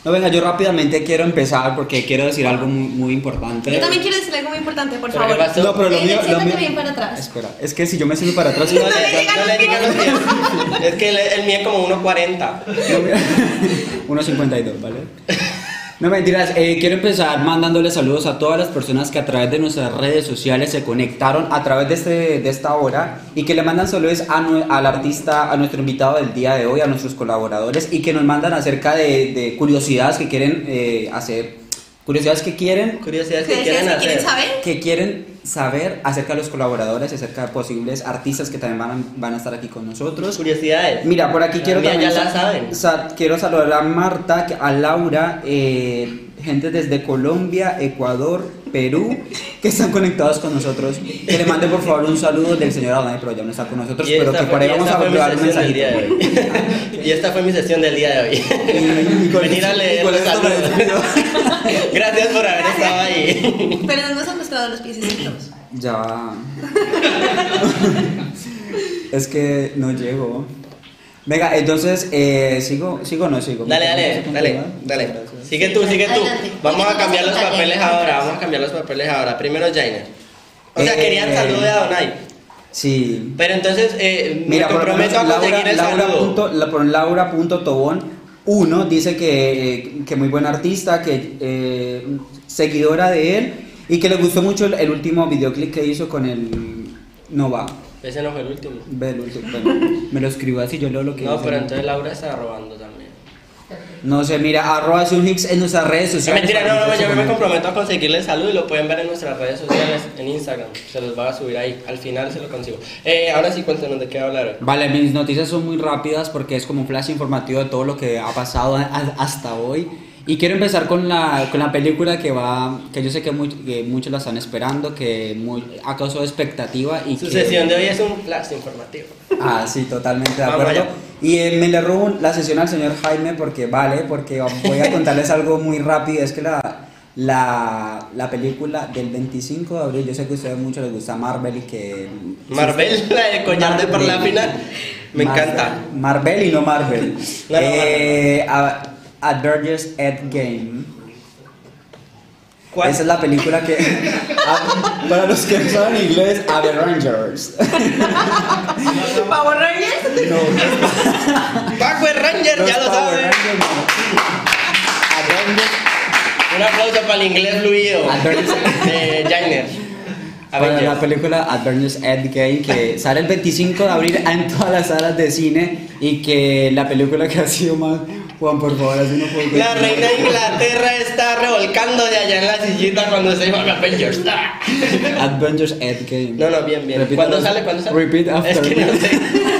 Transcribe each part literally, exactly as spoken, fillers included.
No, venga, yo rápidamente quiero empezar porque quiero decir algo muy, muy importante. Yo también quiero decir algo muy importante, por ¿Pero favor. qué pasó? No, pero lo Eh, mío, lo siéntate mío... bien para atrás. Espera, es que si yo me siento para atrás... No, No le, le digan no le los digan los pies. Es que el, el mío es como uno cuarenta. uno cincuenta y dos, ¿vale? No mentiras, eh, quiero empezar mandándole saludos a todas las personas que a través de nuestras redes sociales se conectaron a través de, este, de esta hora y que le mandan saludos a nue- al artista, a nuestro invitado del día de hoy, a nuestros colaboradores y que nos mandan acerca de, de curiosidades que quieren eh, hacer, curiosidades que quieren, Curiosidades que ¿Ustedes quieren si hacer. quieren saber? que quieren saber acerca de los colaboradores, acerca de posibles artistas que también van a, van a estar aquí con nosotros. Curiosidades. Mira, por aquí La quiero mía también ya la sa- saben. sa- quiero saludar a Marta, a Laura, eh, gente desde Colombia, Ecuador, Perú, que están conectados con nosotros. Que le mande por favor un saludo del señor Adonai, pero ya no está con nosotros, Y pero esta que fue- por ahí y vamos esta a fue mi hablar un sesión del día de mensajito. hoy. Y esta fue mi sesión del día de hoy. Y- y con Venir a esto- leer y con los esto me saludos. despido. Gracias por haber estado ahí. Pero no nos han mostrado los piececitos. Ya. Es que no llego. Venga, entonces, eh, ¿sigo, ¿sigo o no sigo? Dale, dale, dale, dale. Sigue tú, sigue tú. Adelante. Vamos a cambiar los Adelante. papeles ahora, vamos a cambiar los papeles ahora. Primero Jainer. O sea, Eh, querían saludo de Adonai. Sí. Pero entonces, eh, Mira, me por lo comprometo a menos conseguir el Laura, saludo. punto- la- por Laura punto Tobón uno dice que, que muy buen artista, que eh, seguidora de él y que le gustó mucho el, el último videoclip que hizo con el Nova. Ese no fue el último. Ve el último, bueno, me lo escribo así, yo leo lo que No, dice. pero entonces Laura está robando también. No sé, mira, arroba Sunhix en nuestras redes No, sociales. mentira, no, no, para que yo me ustedes se comprometo a conseguirle el saludo y lo pueden ver en nuestras redes sociales, en Instagram. Se los va a subir ahí, al final se lo consigo. Eh, ahora sí, cuéntanos de qué va a hablar hoy. Vale, mis noticias son muy rápidas porque es como un flash informativo de todo lo que ha pasado a- hasta hoy. Y quiero empezar con la, con la película que va, que yo sé que, muy- que muchos la están esperando, que muy, ha causado expectativa y Su que... sesión de hoy es un flash informativo. Ah, sí, totalmente de Vamos acuerdo. allá. Y eh, me le robo la sesión al señor Jaime porque vale, porque voy a contarles algo muy rápido. Es que la, la, la película del veinticinco de abril, yo sé que a ustedes mucho les gusta Marvel y que... Marvel, la de collar de Marvel. parlápina, me Marvel. encanta. Marvel y no Marvel. No, no, eh, a- Avengers Endgame. ¿Cuál? Esa es la película que... a- para los que no saben inglés, Avengers. ¿Power Rangers? No, Power Ranger, los ya lo Power saben. Rangers, no. Avengers. Un aplauso para el inglés fluido Avengers. de Jainer. Para la Avengers. película Avengers Endgame que sale el veinticinco de abril en todas las salas de cine y que la película que ha sido más... Juan, por favor, así no puedo... La reina de Inglaterra está revolcando de allá en la sillita cuando se llama Avengers. Avengers Endgame. No, no, bien, bien. Repítelo. ¿Cuándo sale? ¿Cuándo sale? Repeat after Es que me. no sé.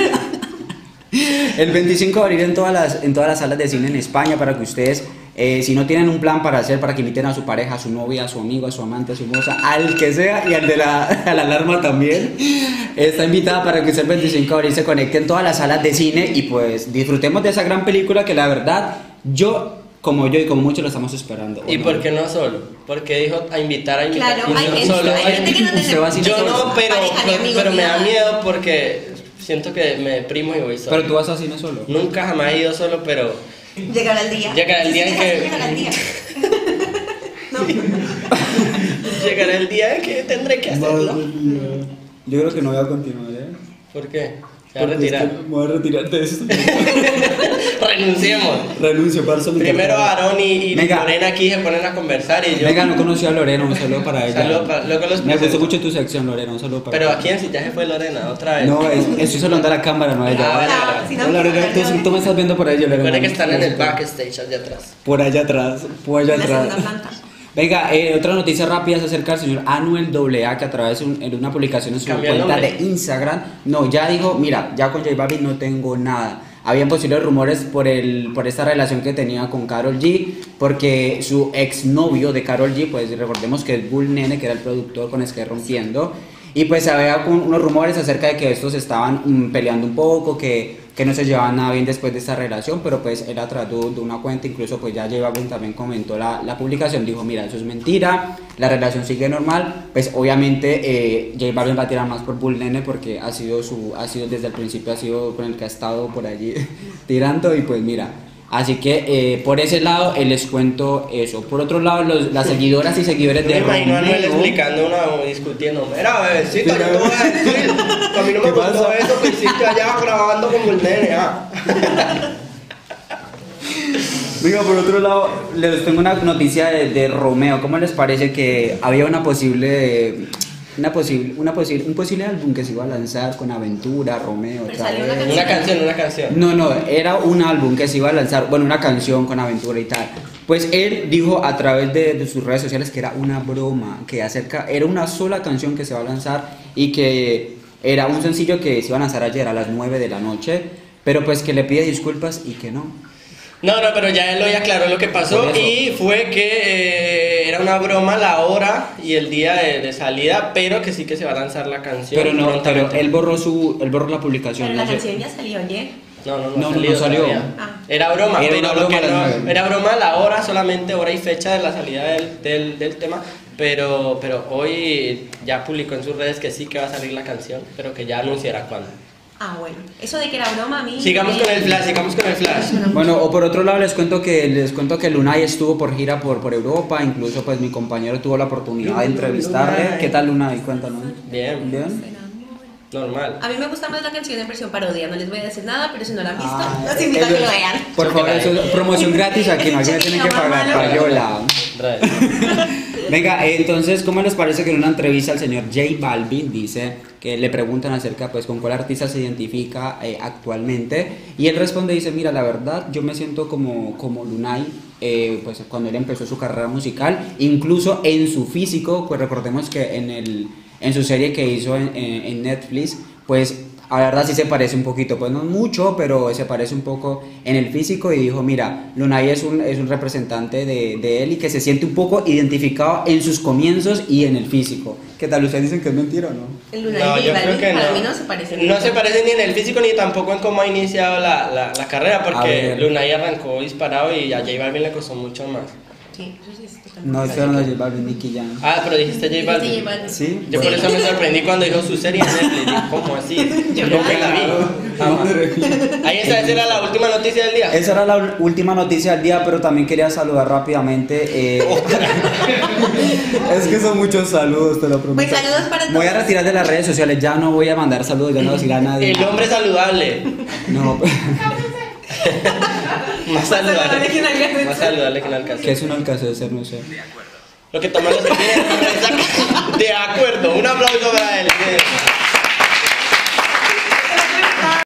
El veinticinco de abril en todas las, en todas las salas de cine en España para que ustedes, eh, si no tienen un plan para hacer, para que inviten a su pareja, a su novia, a su amigo, a su amante, a su moza, al que sea y al de la, a la alarma también, está invitada para que usted el veinticinco de abril se conecte en todas las salas de cine y pues disfrutemos de esa gran película que la verdad yo, como yo y como muchos lo estamos esperando. ¿Y ¿o no? por qué no solo? Porque dijo a invitar a invitar. Claro, y hay no gente, solo. hay gente que no Usted va tiene... así Yo no, pero, pareja, ni pero, amigos, pero ni me da nada. miedo porque siento que me deprimo y voy solo. Pero tú vas a cine solo. Nunca jamás he ido solo, pero Llegará el día. Llegará el día en Sí, que- Llegará el día. No. llegará el día en que tendré que Madre hacerlo. mía. Yo creo que no voy a continuar, ¿eh? ¿Por qué? Se va a Porque es retirar. que me voy a retirar de esto. Renunciemos. Renuncio, paso mi Primero cartera. Aarón y, y Venga. Lorena aquí se ponen a conversar y yo. Venga, no conocí a Lorena, un saludo para ella. Saludo para- luego los Me gustó presento. mucho tu sección, Lorena, un saludo para Pero ella. aquí en Sillaje fue Lorena, otra vez. No, es, estoy saludando a la cámara, no a ella. Ah, vale, Ah, vale. si no, Hola, Lorena, tú, no, tú me estás viendo por ahí, Lorena. Recuerden que están en el backstage allá atrás. Por allá atrás, por allá En la atrás. segunda planta. Venga, eh, otra noticia rápida es acerca del señor Anuel A A que a través de un- en una publicación en su Cambió el cuenta nombre. de Instagram, no, ya dijo, mira, ya con J Balvin no tengo nada. Habían posibles rumores por, el, por esta relación que tenía con Karol G, porque su exnovio de Karol G, pues recordemos que es Bull Nene, que era el productor con el que rompiendo, y pues había un- unos rumores acerca de que estos estaban mm, peleando un poco, que, que no se llevaban nada bien después de esta relación, pero pues él a través de de una cuenta, incluso pues ya J Balvin también comentó la, la publicación, dijo, mira, eso es mentira, la relación sigue normal, pues obviamente eh, J Balvin va a tirar más por Bull Nene porque ha sido, su, ha sido desde el principio, ha sido con el que ha estado por allí tirando y pues mira, Así que eh, por ese lado eh, les cuento eso. Por otro lado, los- las seguidoras y seguidores Me de imagino a Anuel Romeo. explicando una discutiendo. Mira, bebecita, yo te voy a decir. A mí no me ¿Qué gustó pasa? eso que hiciste allá grabando como el nene. Ah. Digo, por otro lado, les tengo una noticia de, de Romeo. ¿Cómo les parece que había una posible, una posible, una posible, un posible álbum que se iba a lanzar con Aventura, Romeo? Pero otra salió una vez? Una canción, una canción. No, no, era un álbum que se iba a lanzar, bueno, una canción con Aventura y tal. Pues él dijo a través de, de sus redes sociales que era una broma, que acerca, era una sola canción que se va a lanzar y que era un sencillo que se iba a lanzar ayer a las nueve de la noche, pero pues que le pide disculpas y que no. No, no, pero ya él hoy aclaró lo que pasó Por eso. y fue que eh, era una broma la hora y el día de, de salida, pero que sí que se va a lanzar la canción. Pero no, pero prontamente. él borró su, él borró la publicación. Pero la no sé. canción ya salió ayer. No, no, no, No, ha no, salido no salió. todavía. Ah. Era broma, Era pero una lo broma que a las no, nueve. era broma la hora, solamente hora y fecha de la salida del, del, del tema, pero, pero hoy ya publicó en sus redes que sí que va a salir la canción, pero que ya anunciará cuándo. Ah, bueno. Eso de que era broma a mí. Sigamos con el flash, sigamos con el flash. Bueno, o por otro lado les cuento que les cuento que Lunay estuvo por gira por, por Europa, incluso pues mi compañero tuvo la oportunidad de entrevistarle. Lunay. ¿Qué tal Lunay? Cuéntanos. Bien, ¿Bien? normal. A mí me gusta más la canción en versión parodia. No les voy a decir nada, pero si no la han visto, Ah, los invito a que eso lo es- vean. Por favor, eso es promoción gratis aquí, no, aquí me tienen que pagar, payola. Trae. Venga, eh, entonces, ¿cómo les parece que en una entrevista al señor J Balvin dice que le preguntan acerca, pues, con cuál artista se identifica eh, actualmente? Y él responde, dice, mira, la verdad, yo me siento como, como Lunay, eh, pues, cuando él empezó su carrera musical, incluso en su físico, pues, recordemos que en, el, en su serie que hizo en, en- en Netflix, pues, la verdad sí se parece un poquito, pues no mucho, pero se parece un poco en el físico y dijo, mira, Lunay es un, es un representante de, de él y que se siente un poco identificado en sus comienzos y en el físico. ¿Qué tal? ¿Ustedes dicen que es mentira o no? El Luna No, y yo J creo Balvin que para no. mí no se parecen. No mucho. se parece ni en el físico ni tampoco en cómo ha iniciado la, la, la carrera, A porque ver. Lunay arrancó disparado y a J Balvin le costó mucho más. Sí, eso sí es totalmente No, cierto. estoy hablando de J Balvin, Nicky Jam. Ah, pero dijiste J Dijiste Balvin. J Balvin. ¿Sí? Yo por eso me sorprendí cuando dijo su serie en Netflix. Dije, ¿cómo así? Yo Yo nunca la vi. Jamás. Ahí está, esa era la última noticia del día. Esa era la ul- última noticia del día, pero también quería saludar rápidamente. eh, es que son muchos saludos, te lo prometo. Pues saludos para Me voy a todos. retirar de las redes sociales, ya no voy a mandar saludos, ya no voy a decir a nadie. El hombre saludable. No, Más saludable saludable. que en Alcácer. Más saludable que en Alcácer. que es un alcance, no sé. Lo que toman los que tienen resaca. De acuerdo, un aplauso para él.